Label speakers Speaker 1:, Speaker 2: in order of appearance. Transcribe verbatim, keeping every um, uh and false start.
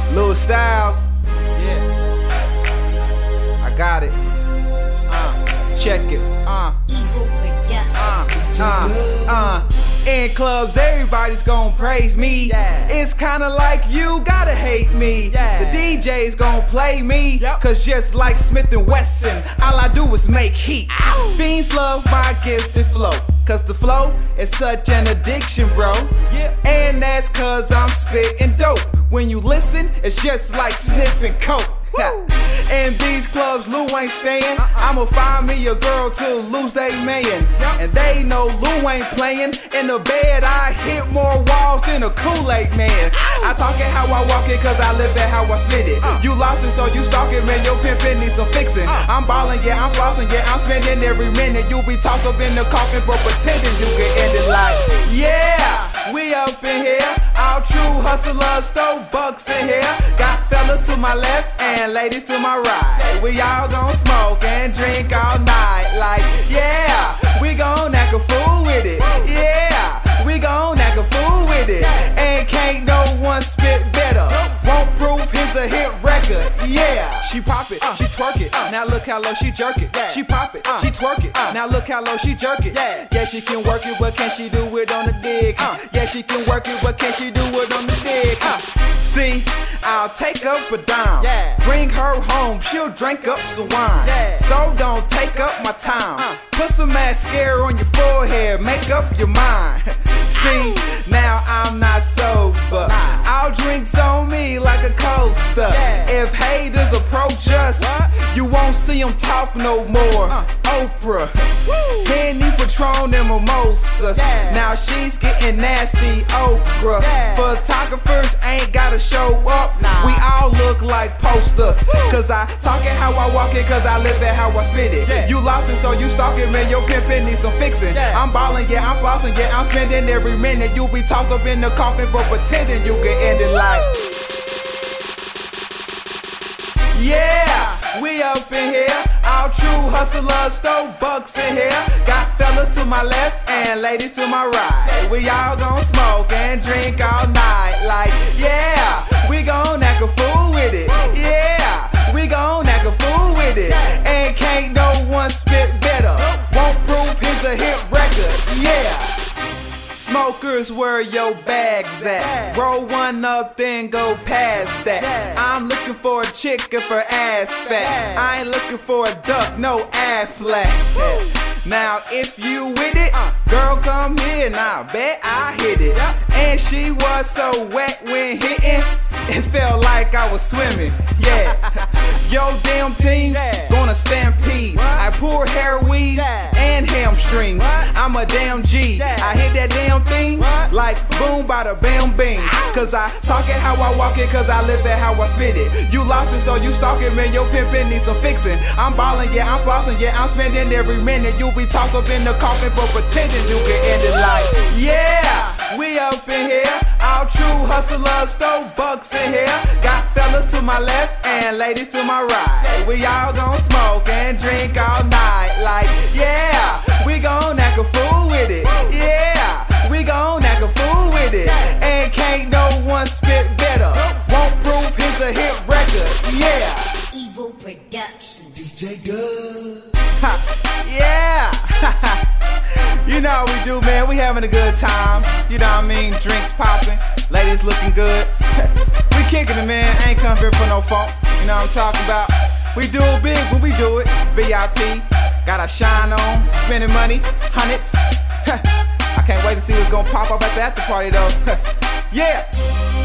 Speaker 1: Little Stylez, yeah, I got it. Uh, check it. Uh, uh, uh, uh. In clubs, everybody's gon' praise me. Yeah. It's kinda like you gotta hate me. Yeah. The D J's gon' play me. Yep. Cause just like Smith and Wesson, all I do is make heat. Ow. Fiends love my gifted flow, cause the flow is such an addiction, bro. Yeah. And that's cause I'm spitting dope. When you listen, it's just like sniffing coke. In these clubs, Lou ain't staying. uh-uh. I'ma find me a girl to lose they man. Yep. And they know Lou ain't playing. In the bed, I hit more walls than a Kool-Aid man. Ow. I talk it how I walk it, cause I live it how I spit it. Uh. You lost it, so you stalk it, man. Your pimpin' needs some fixing. Uh. I'm ballin', yeah, I'm flossing, yeah, I'm spending every minute. You be talked up in the coffin, but pretending you can end it like, yeah, we up in here. All true hustlers, throw bucks in here. Got fellas to my left and ladies to my right. We all gon' smoke and drink all night. Like, yeah, we gon' act a fool with it. Yeah, we gon' act a fool with it. And can't no one spit better. Won't prove he's a hit record. Yeah, she pop it, she twerk it. Now look how low she jerk it. She pop it, she twerk it. Now look how low she jerk it. Yeah, she can work it, but can she do it on the dick? Yeah, she can work it, but can she do it on the dick? See, I'll take up a dime, yeah. Bring her home, she'll drink up some wine, yeah. So don't take up my time. uh. Put some mascara on your forehead, make up your mind. See, now I'm not sober, nah. All drinks on me like a coaster. Yeah. If haters approach us, what? You won't see them talk no more. uh. Oprah, Henny, Patron, and mimosas. Yeah. Now she's getting nasty okra. Yeah. Photographers ain't gotta show up. Nah. We all look like posters. Woo. Cause I talk it how I walk it, cause I live it how I spit it. Yeah. You lost it, so you stalk it, man. Your pimpin' needs some fixing. Yeah. I'm ballin', yeah, I'm flossing, yeah, I'm spending every minute. You be tossed up in the coffin for pretending you can end it like, yeah, we up in here. All true hustlers, throw bucks in here. Got fellas to my left and ladies to my right. We all gon' smoke and drink all night. Like, yeah, we gon' act a fool with it. Yeah, we gon' act a fool with it. And can't no one spit better. Won't prove he's a hit record. Yeah. Smokers, where your bags at? Roll one up, then go past that. I'm looking for a chick if her ass fat. I ain't looking for a duck, no Affleck. Now if you with it, girl, come here and I bet I hit it. And she was so wet when hitting, it felt like I was swimming. Yeah, yo damn team's gonna stampede. I pour hair weaves and hamstrings. I'm a damn G. I hit that damn thing like boom, bada bam bing. Cause I talk it how I walk it, cause I live it how I spit it. You lost it, so you stalk it, man. Your pimpin' needs some fixing. I'm ballin', yeah, I'm flossing, yeah, I'm spending every minute. You be tossed up in the coffin, but pretending you can end it like, yeah, we up in here. All true hustlers, throw bucks in here. Got fellas to my left and ladies to my right. We all gon' smoke and drink all night. Like, yeah, we gon' act a fool with it. Yeah, we gon' act a fool with it. And can't no one spit better. Won't prove he's a hit record. Yeah.
Speaker 2: Evil Production.
Speaker 3: D J Good.
Speaker 1: Yeah. You know how we do, man. We having a good time. You know what I mean? Drinks popping, ladies looking good. We kicking it, man. I ain't come here for no funk. You know what I'm talking about? We do it big when we do it. V I P, got our shine on, spending money, hundreds. I can't wait to see what's gonna pop up at the after party though. Yeah.